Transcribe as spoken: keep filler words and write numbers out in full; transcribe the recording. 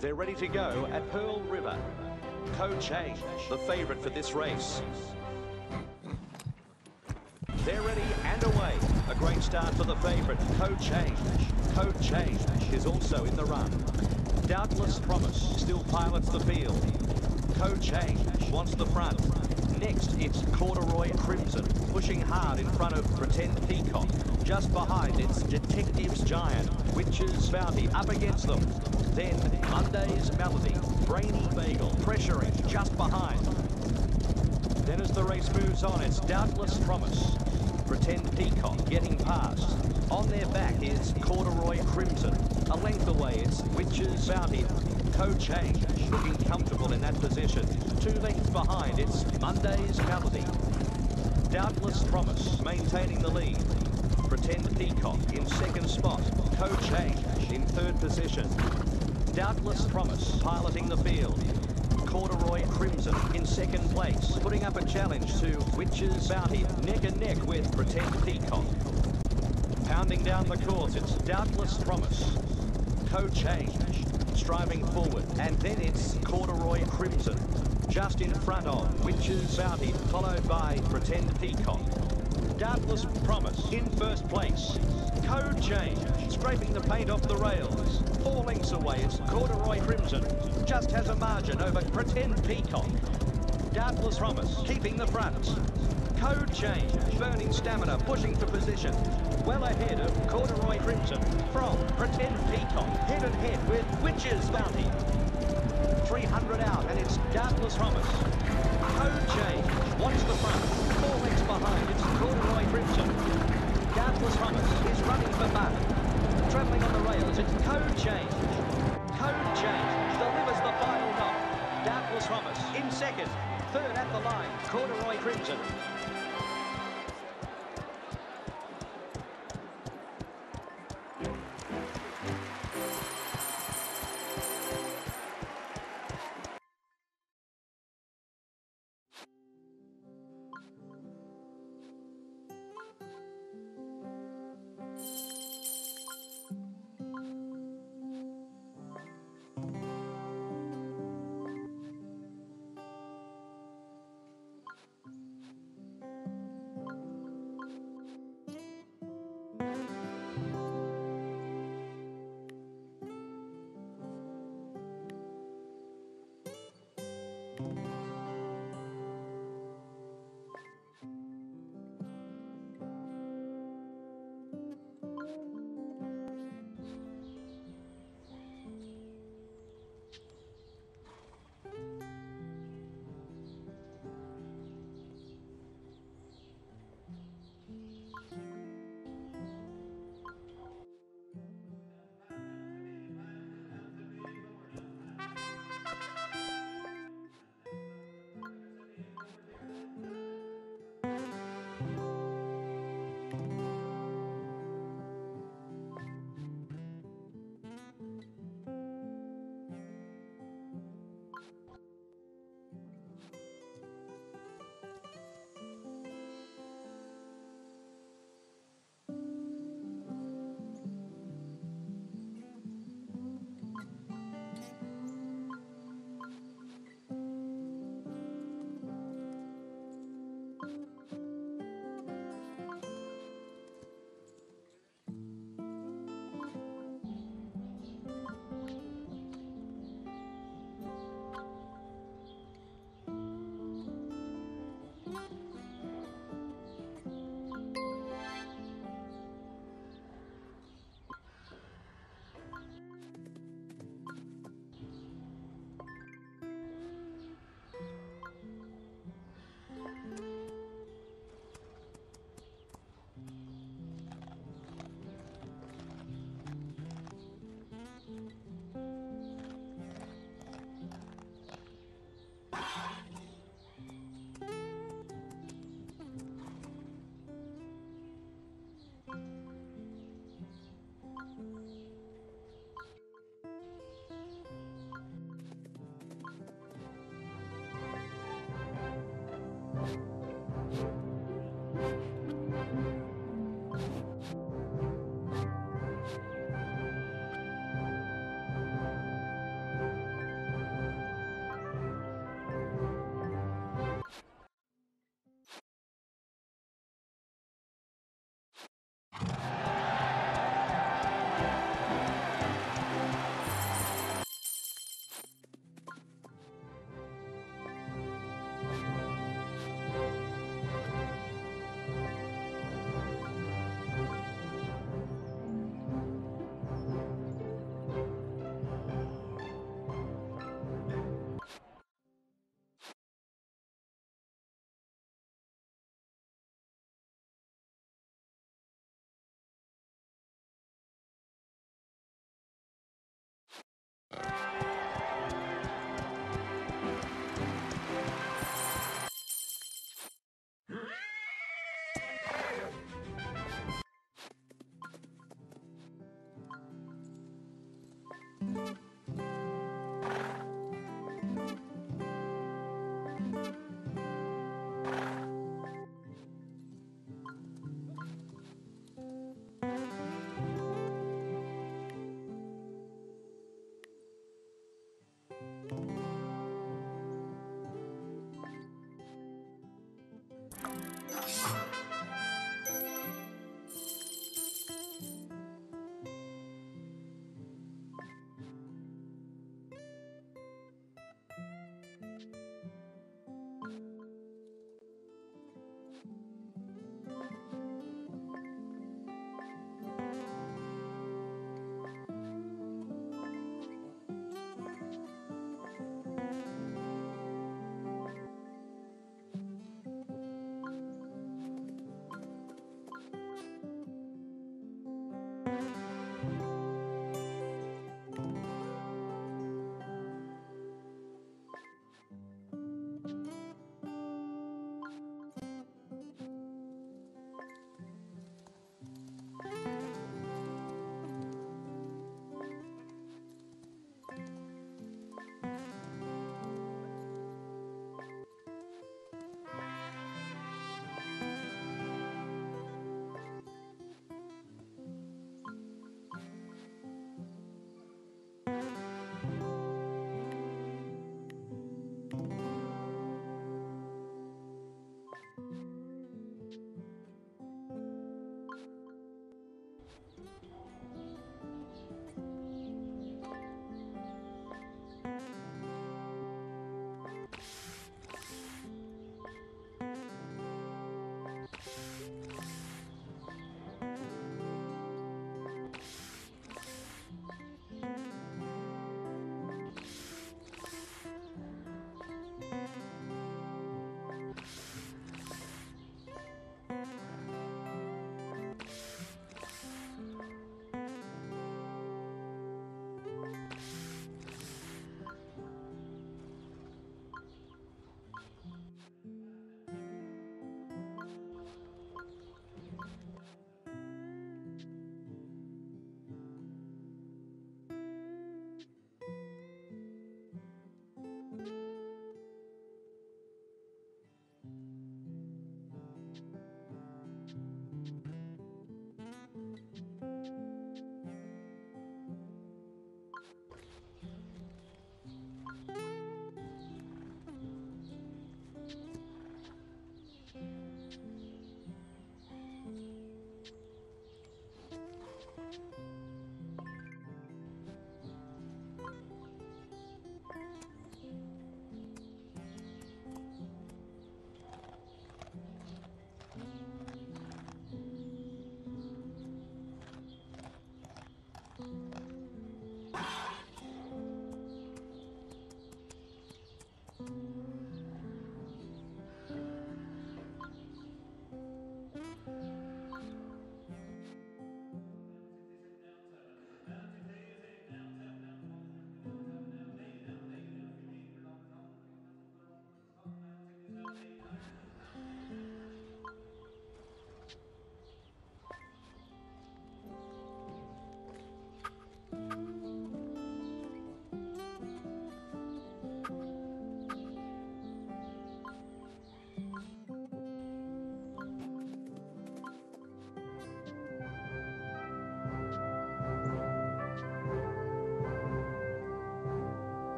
They're ready to go at Pearl River. Code Change, the favourite for this race. They're ready and away. A great start for the favourite, Code Change. Code Change is also in the run. Doubtless Promise still pilots the field. Code Change wants the front. Next, it's Corduroy Crimson, pushing hard in front of Pretend Peacock. Just behind, it's Detectives Giant, Witch's Bounty up against them. Then Monday's Melody, Brainy Bagel, pressuring just behind. Then as the race moves on, it's Doubtless Promise. Pretend Peacock getting past. On their back is Corduroy Crimson. A length away, it's Witch's Bounty. Code Change looking comfortable in that position. Two lengths behind, it's Monday's Melody. Doubtless Promise maintaining the lead. Pretend Peacock in second spot. Code Change in third position. Doubtless Promise piloting the field. Corduroy Crimson in second place, putting up a challenge to Witch's Bounty, neck and neck with Pretend Peacock. Pounding down the course, it's Doubtless Promise. Code Change striving forward, and then it's Corduroy Crimson, just in front of Witch's Bounty, followed by Pretend Peacock. Doubtless Promise in first place. Code Change scraping the paint off the rails. Four lengths away, it's Corduroy Crimson. Just has a margin over Pretend Peacock. Doubtless Promise keeping the front. Code Change burning stamina, pushing for position. Well ahead of Corduroy Crimson from Pretend Peacock. Head and head with Witch's Bounty. three hundred out, and it's Doubtless Promise. Code Change wants the front. Four lengths behind, it's Corduroy Crimson. Doubtless Promise is running for mud. Travelling on the rails, it's Code Change. Code Change delivers the final knock. Doubtless Promise in second. Third at the line, Corduroy Crimson.